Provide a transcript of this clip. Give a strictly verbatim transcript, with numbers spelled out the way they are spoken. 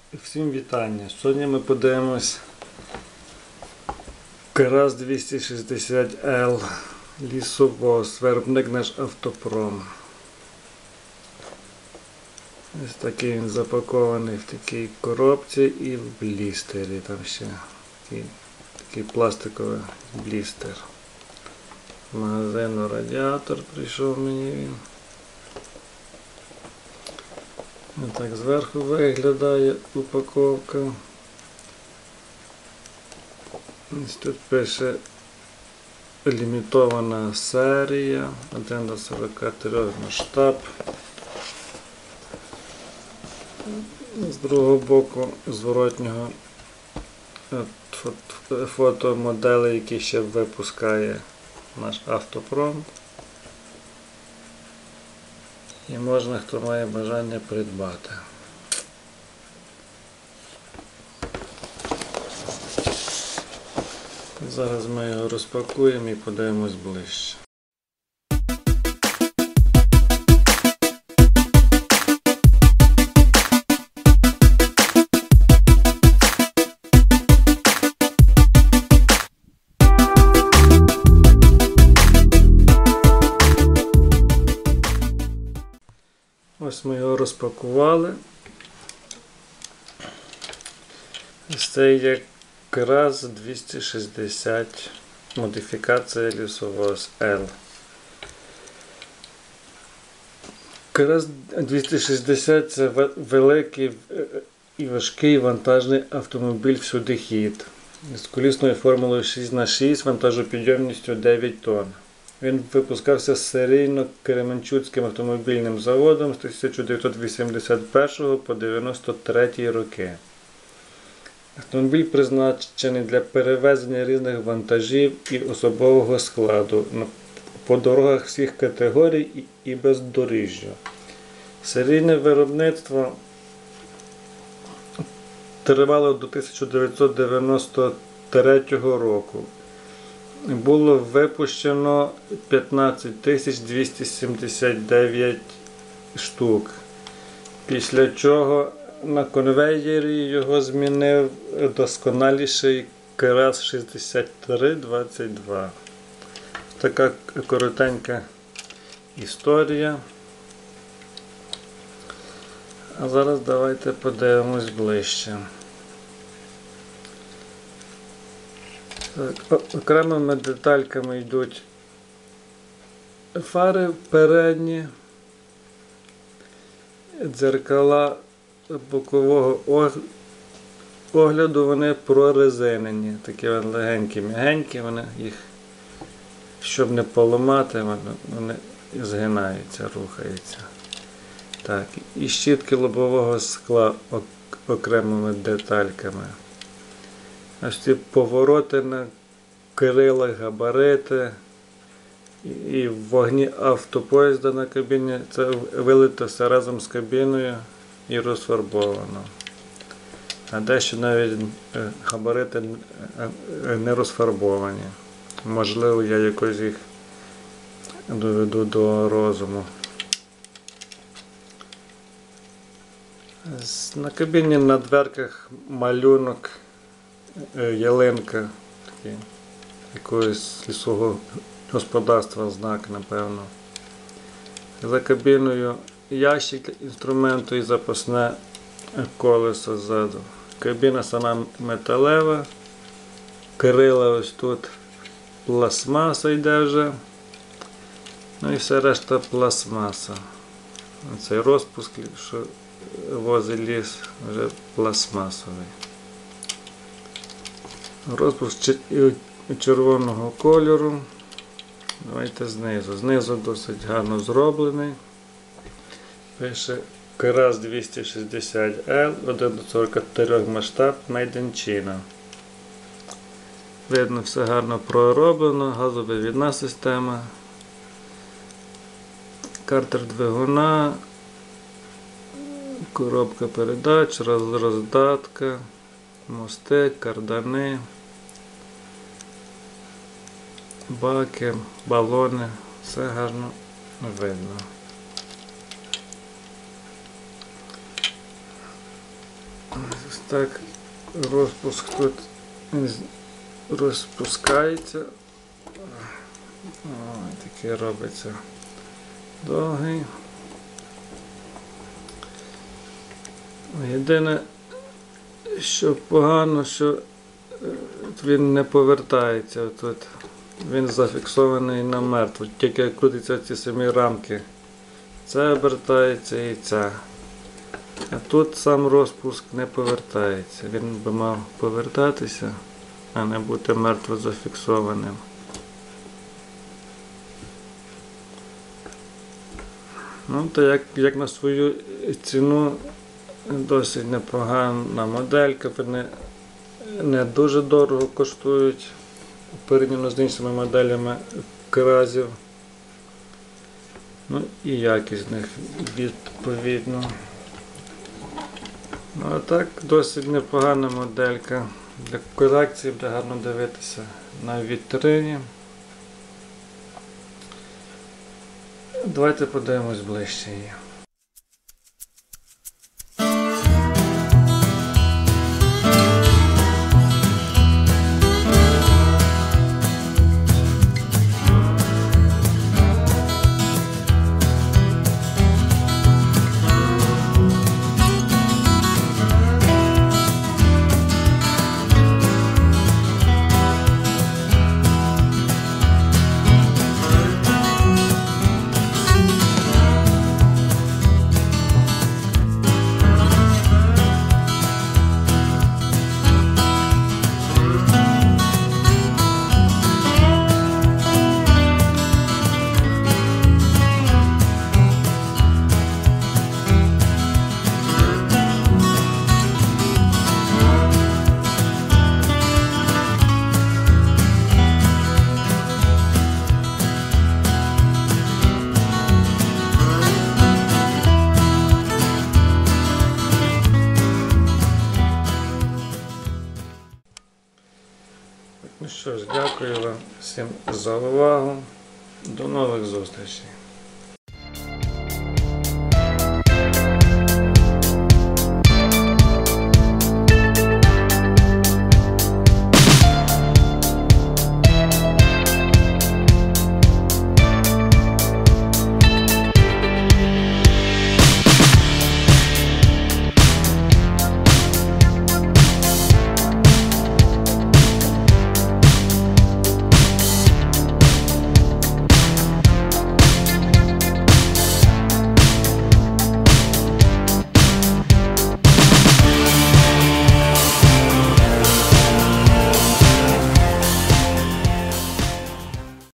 Всім вітання! Сьогодні ми подивимось КАРАЗ двісті шістдесят Ел лісовоз, виробник наш Автопром. Ось такий він запакований в такій коробці і в блістері. Там ще такий, такий пластиковий блістер. З магазину Радіатор прийшов мені він. Ось так зверху виглядає упаковка. Ось тут пише лімітована серія, один до сорока трьох масштаб. З другого боку зворотнього фото моделей, які ще випускає наш Автопром. І можна, хто має бажання, придбати. Зараз ми його розпакуємо і подивимось ближче. Ось ми його розпакували. Це є КАРАЗ двісті шістдесят, модифікація лісовоз Ел. КАРАЗ двісті шістдесят – це великий і важкий вантажний автомобіль всюдихід з колісною формулою шість на шість, вантажопідйомністю дев'ять тонн. Він випускався серійно Кременчуцьким автомобільним заводом з тисяча дев'ятсот вісімдесят першого по дев'яносто третій роки. Автомобіль призначений для перевезення різних вантажів і особового складу по дорогах всіх категорій і бездоріжжя. Серійне виробництво тривало до тисяча дев'ятсот дев'яносто третього року. Було випущено п'ятнадцять тисяч двісті сімдесят дев'ять штук, після чого на конвеєрі його змінив досконаліший КАРАЗ шістдесят три двадцять два. Така коротенька історія. А зараз давайте подивимось ближче. Так, окремими детальками йдуть фари передні, дзеркала бокового огляду, вони прорезинені, такі легенькі, м'ягенькі, вони їх, щоб не поламати, вони згинаються, рухаються. Так, і щітки лобового скла окремими детальками. Ось ці повороти на крилах, габарити і в вогні автопоїзда на кабіні, це вилито все разом з кабіною і розфарбовано. А дещо навіть габарити не розфарбовані. Можливо, я якось їх доведу до розуму. На кабіні на дверках малюнок, ялинка, такий, якогось лісового господарства, знак, напевно. За кабіною ящик інструменту і запасне колесо ззаду. Кабіна сама металева, крила ось тут пластмаса йде вже, ну і все решта пластмаса. Цей розпуск, що возить ліс, вже пластмасовий. Розпуск червоного кольору. Давайте знизу. Знизу досить гарно зроблений. Пише КАРАЗ двісті шістдесят Ел, один до сорока трьох масштаб, Made in China. Видно, все гарно пророблено, газовивідна система, картер двигуна, коробка передач, роздатка, мости, кардани, баки, балони, все гарно видно. Ось так розпуск тут розпускається. Ось такий робиться довгий. Єдине, що погано, що він не повертається тут. Він зафіксований на мертво. Тільки крутяться ці самі рамки. Це обертається і ця. А тут сам розпуск не повертається. Він би мав повертатися, а не бути мертво зафіксованим. Ну, то як, як на свою ціну досить непогана моделька, вони не дуже дорого коштують порівняно з іншими моделями кразів. Ну і якість з них відповідно. Ну а так досить непогана моделька. Для колекції буде гарно дивитися на вітрині. Давайте подивимось ближче її. Ну що ж, дякую вам всім за увагу. До нових зустрічей.